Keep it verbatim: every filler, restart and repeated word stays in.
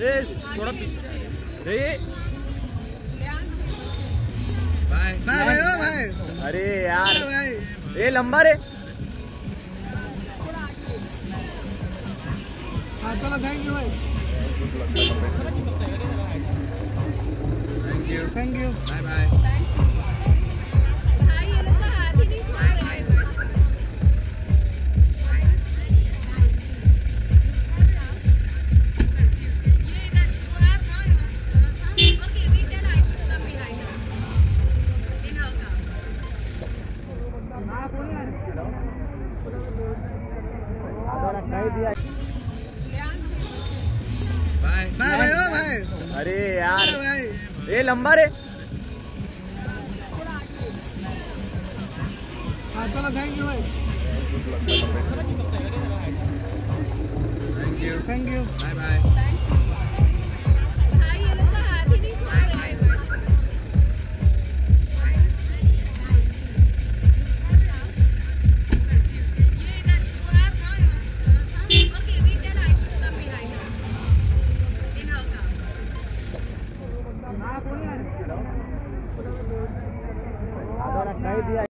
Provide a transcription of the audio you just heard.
ए थोड़ा पीछे रे। भाई भाई भाई ओ भाई। अरे यार भाई ए लंबा रे। हाँ चलो थैंक यू भाई। Thank you thank you bye bye. हाँ ये लोग का हाथ ही नहीं छुआ रहा है बस। ये इधर छुआ ना। Okay, we tell Aisha to come behind us. In her car. Bye bye भाई ओ भाई। अरे यार भाई ए लंबा रे। हाँ चलो थैंक यू भाई। Thank you thank you bye bye. हाँ ये लोग का हाथ ही नहीं छुआ रहा है बस। ये इधर छुआ ना। Okay, we tell Aisha to come behind us. In her car. कह दिया।